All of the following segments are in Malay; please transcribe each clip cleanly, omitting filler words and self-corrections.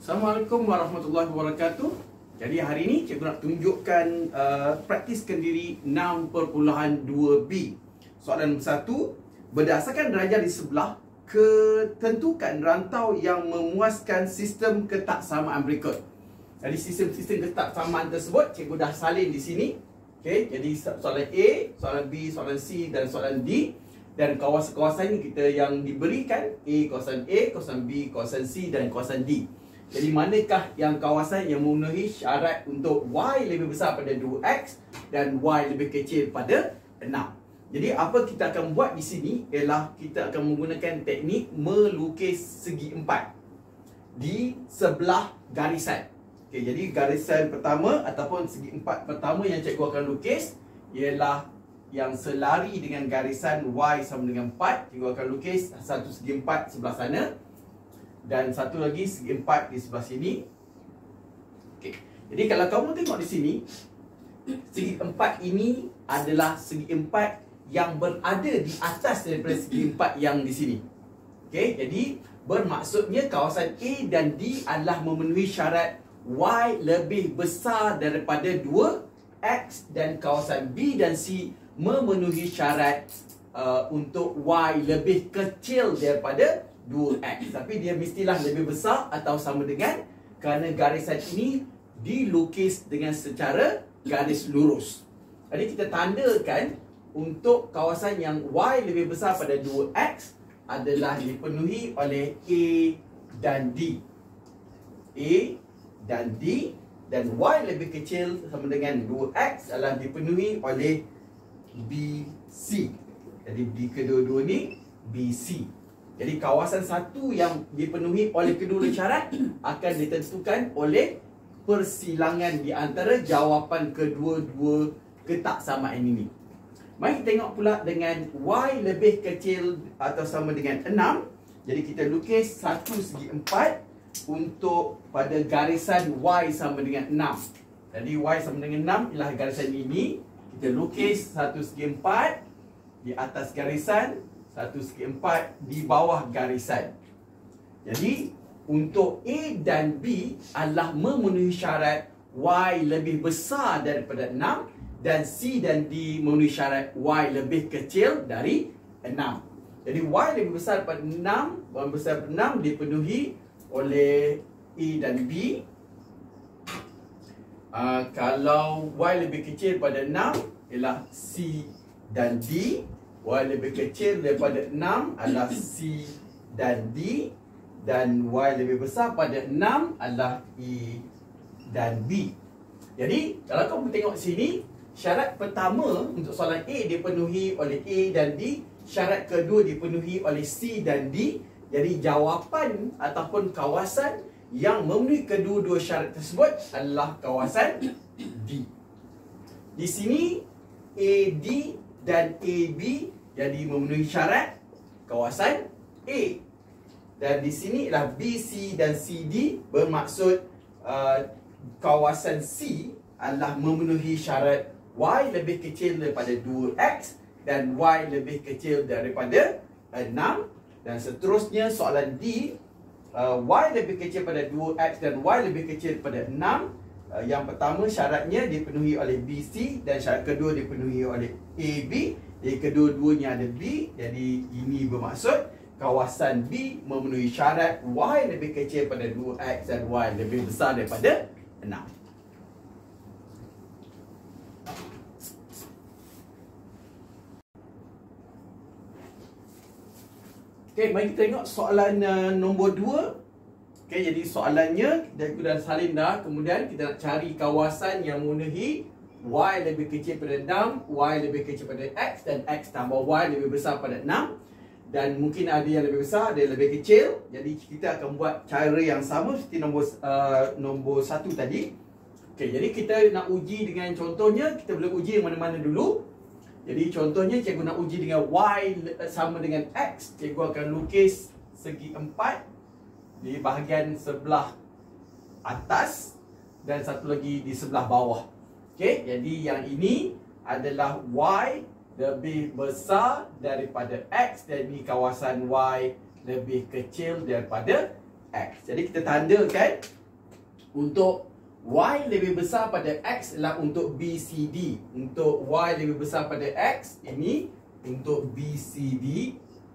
Assalamualaikum warahmatullahi wabarakatuh. Jadi hari ini cikgu nak tunjukkan praktiskan diri 6.2b. Soalan nombor 1, berdasarkan darjah di sebelah, ketentukan rantau yang memuaskan sistem ketaksamaan berikut. Jadi sistem ketaksamaan tersebut cikgu dah salin di sini. Okey, jadi soalan A, soalan B, soalan C dan soalan D. Dan kawasan-kawasan ini kita yang diberikan kawasan A, kawasan B, kawasan C dan kawasan D. Jadi manakah yang kawasan yang memenuhi syarat untuk Y lebih besar pada 2X dan Y lebih kecil pada 6. Jadi apa kita akan buat di sini ialah kita akan menggunakan teknik melukis segi empat di sebelah garisan. Okey, jadi garisan pertama ataupun segi empat pertama yang cikgu akan lukis ialah yang selari dengan garisan Y sama dengan 4. Cikgu akan lukis satu segi empat sebelah sana dan satu lagi segi empat di sebelah sini. Okey. Jadi kalau kamu tengok di sini, segi empat ini adalah segi empat yang berada di atas daripada segi empat yang di sini. Okey, jadi bermaksudnya kawasan A dan D adalah memenuhi syarat Y lebih besar daripada 2X dan kawasan B dan C memenuhi syarat untuk Y lebih kecil daripada 2X. Tapi dia mestilah lebih besar atau sama dengan, kerana garisan ini dilukis dengan secara garis lurus. Jadi kita tandakan untuk kawasan yang Y lebih besar pada 2X adalah dipenuhi oleh A dan D. A dan D, dan Y lebih kecil sama dengan 2X adalah dipenuhi oleh B, C. Jadi di kedua-dua ni BC. Jadi kawasan satu yang dipenuhi oleh kedua syarat akan ditentukan oleh persilangan di antara jawapan kedua-dua ketaksamaan ini. Mari kita tengok pula dengan Y lebih kecil atau sama dengan 6. Jadi kita lukis satu segi empat untuk pada garisan Y sama dengan 6. Jadi Y sama dengan 6 ialah garisan ini. Kita lukis satu segi empat di atas garisan, satu segi empat di bawah garisan. Jadi untuk A dan B adalah memenuhi syarat Y lebih besar daripada 6 dan C dan D memenuhi syarat Y lebih kecil dari 6. Jadi Y lebih besar daripada 6, Y besar daripada 6 dipenuhi oleh A dan B. Kalau Y lebih kecil daripada 6 ialah C dan D. Y lebih kecil daripada 6 adalah C dan D. Dan Y lebih besar pada 6 adalah E dan B. Jadi kalau kamu tengok sini, syarat pertama untuk soalan A dipenuhi oleh A dan D. Syarat kedua dipenuhi oleh C dan D. Jadi jawapan ataupun kawasan yang memenuhi kedua-dua syarat tersebut adalah kawasan D. Di sini AD dan AB jadi memenuhi syarat kawasan A. Dan di sini ialah BC dan CD bermaksud kawasan C adalah memenuhi syarat Y lebih kecil daripada 2X dan Y lebih kecil daripada 6. Dan seterusnya soalan D, Y lebih kecil pada 2X dan Y lebih kecil pada 6. Yang pertama syaratnya dipenuhi oleh BC dan syarat kedua dipenuhi oleh AB. Jadi kedua-duanya ada B. Jadi ini bermaksud kawasan B memenuhi syarat Y lebih kecil pada 2X dan Y lebih besar daripada 6. Okey, mari kita tengok soalan nombor 2. Okey, jadi soalannya kita dah salin dah. Kemudian kita nak cari kawasan yang memenuhi Y lebih kecil pada 6, Y lebih kecil pada X dan X tambah Y lebih besar pada 6. Dan mungkin ada yang lebih besar, ada yang lebih kecil. Jadi kita akan buat cara yang sama seperti nombor 1 tadi. Okey, jadi kita nak uji dengan contohnya, kita boleh uji yang mana-mana dulu. Jadi contohnya cikgu nak uji dengan Y sama dengan X. Cikgu akan lukis segi empat di bahagian sebelah atas dan satu lagi di sebelah bawah. Okey, jadi yang ini adalah Y lebih besar daripada X dan ini kawasan Y lebih kecil daripada X. Jadi kita tandakan untuk Y lebih besar pada X adalah untuk BCD. Untuk Y lebih besar pada X, ini untuk BCD.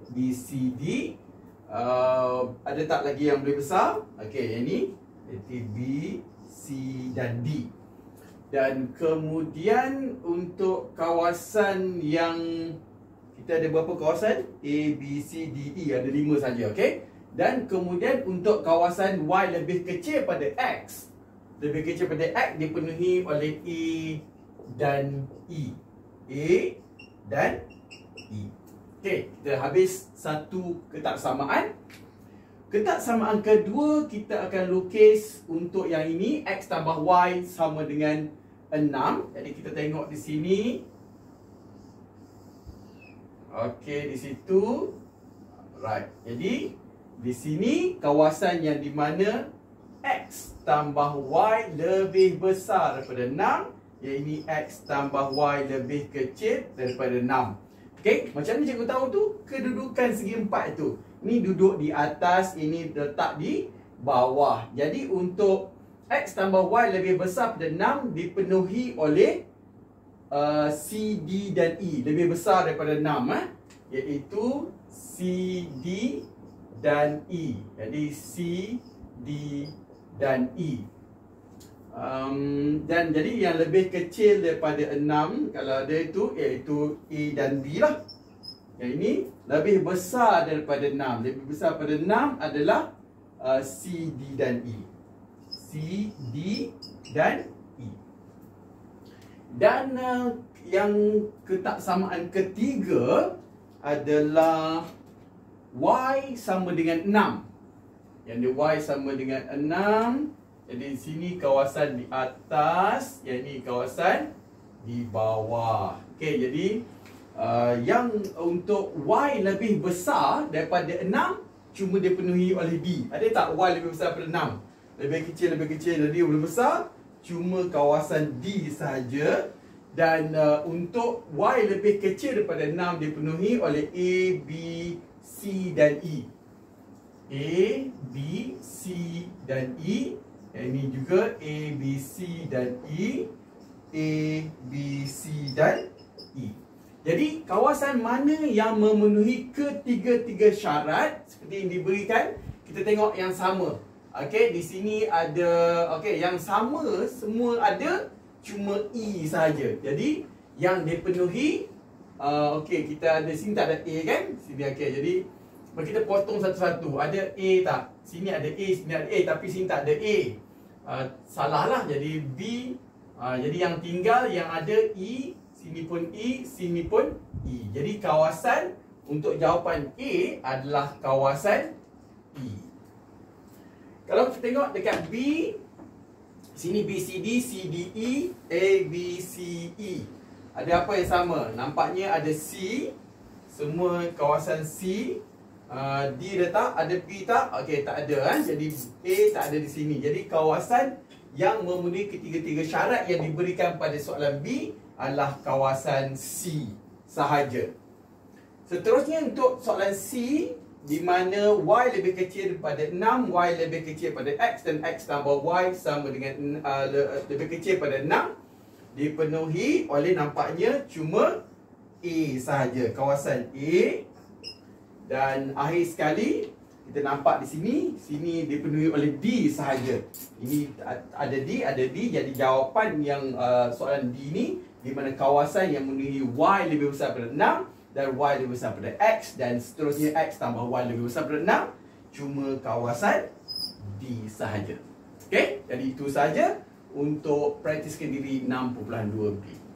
Ada tak lagi yang lebih besar? Okey, ini iaitu B, C dan D. Dan kemudian untuk kawasan yang kita ada berapa kawasan? A, B, C, D, E. Ada 5 saja, okey? Dan kemudian untuk kawasan Y lebih kecil pada X, lebih kecil pada X dipenuhi oleh A dan E. A dan E. Okey, kita habis satu ketaksamaan. Ketaksamaan kedua kita akan lukis untuk yang ini, X tambah Y sama dengan 6. Jadi kita tengok di sini. Okey, di situ. Right. Jadi di sini kawasan yang di mana X tambah Y lebih besar daripada 6, iaitu X tambah Y lebih kecil daripada 6. Okey, macam mana cikgu tahu tu? Kedudukan segi empat tu. Ini duduk di atas, ini letak di bawah. Jadi untuk X tambah Y lebih besar pada 6 dipenuhi oleh C, D dan E. Lebih besar daripada 6, iaitu C, D dan E. Jadi C, D dan E. Dan jadi yang lebih kecil daripada 6 kalau ada itu iaitu A dan B lah. Yang ini lebih besar daripada 6. Lebih besar daripada 6 adalah C, D dan E. C, D dan E. Dan yang ketaksamaan ketiga adalah Y sama dengan 6. Yang dia Y sama dengan 6. Jadi di sini kawasan di atas, yang ini kawasan di bawah. Okey, jadi yang untuk Y lebih besar daripada 6 cuma dipenuhi oleh D. Ada tak Y lebih besar daripada 6? Lebih kecil, jadi lebih besar cuma kawasan D sahaja. Dan untuk Y lebih kecil daripada 6 dipenuhi oleh A, B, C dan E. A, B, C dan E. Ini juga A, B, C dan E. A, B, C dan E. Jadi kawasan mana yang memenuhi ketiga-tiga syarat seperti yang diberikan, kita tengok yang sama. Okey, di sini ada, okey, yang sama semua ada, cuma E saja. Jadi yang dipenuhi, okey, kita ada sini tak ada A kan? Sini okey. Jadi kita potong satu-satu. Ada A tak? Sini ada A, sini ada A, tapi sini tak ada A. Salah lah. Jadi B. Jadi yang tinggal yang ada E, sini pun E, sini pun E. Jadi kawasan untuk jawapan A adalah kawasan E. Kalau kita tengok dekat B, sini B, C, D, C, D, E, A, B, C, E. Ada apa yang sama? Nampaknya ada C. Semua kawasan C. D dah tak? Ada B tak? Okey, tak ada kan? Jadi A tak ada di sini. Jadi kawasan yang memenuhi ketiga-tiga syarat yang diberikan pada soalan B adalah kawasan C sahaja. Seterusnya untuk soalan C, di mana Y lebih kecil daripada 6, Y lebih kecil pada X dan X tambah Y sama dengan lebih kecil pada 6, dipenuhi oleh nampaknya cuma A sahaja, kawasan A. Dan akhir sekali kita nampak di sini dipenuhi oleh D sahaja. Ini ada D, jadi jawapan yang soalan D ni di mana kawasan yang memenuhi Y lebih besar daripada 6 dan Y lebih besar daripada X dan seterusnya X tambah Y lebih besar daripada 6, cuma kawasan D sahaja. Okey, jadi itu sahaja untuk praktiskan diri 6.2B.